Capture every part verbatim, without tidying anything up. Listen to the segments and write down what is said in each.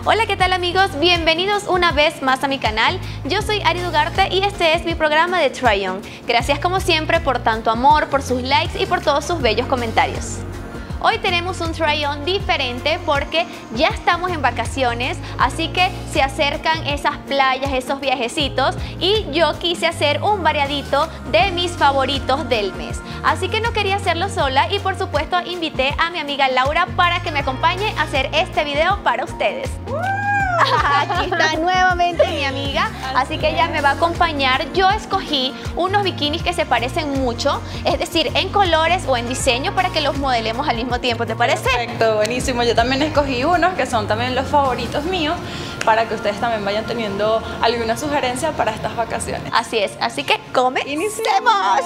Hola, ¿qué tal amigos? Bienvenidos una vez más a mi canal. Yo soy Ari Dugarte y este es mi programa de Try On. Gracias como siempre por tanto amor, por sus likes y por todos sus bellos comentarios. Hoy tenemos un try-on diferente porque ya estamos en vacaciones, así que se acercan esas playas, esos viajecitos y yo quise hacer un variadito de mis favoritos del mes. Así que no quería hacerlo sola y por supuesto invité a mi amiga Laura para que me acompañe a hacer este video para ustedes. Aquí está nuevamente mi amiga, así que ella me va a acompañar. Yo escogí unos bikinis que se parecen mucho, es decir, en colores o en diseño para que los modelemos al mismo tiempo, ¿te parece? Perfecto, buenísimo. Yo también escogí unos que son también los favoritos míos para que ustedes también vayan teniendo alguna sugerencia para estas vacaciones. Así es, así que comencemos.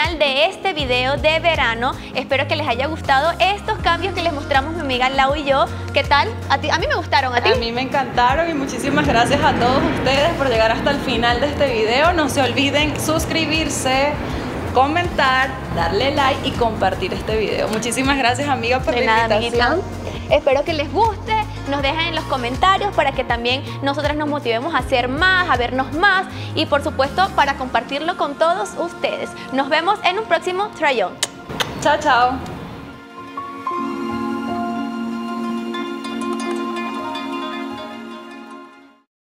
final de este video de verano. Espero que les haya gustado estos cambios que les mostramos mi amiga Lau y yo. ¿Qué tal? ¿A ti? A mí me gustaron, ¿a ti? A mí me encantaron y muchísimas gracias a todos ustedes por llegar hasta el final de este video. No se olviden suscribirse, comentar, darle like y compartir este video. Muchísimas gracias, amiga, por de la nada, invitación. amiguita. Espero que les guste, nos dejen en los comentarios para que también nosotras nos motivemos a hacer más, a vernos más y por supuesto para compartirlo con todos ustedes. Nos vemos en un próximo Try On. Chao, chao.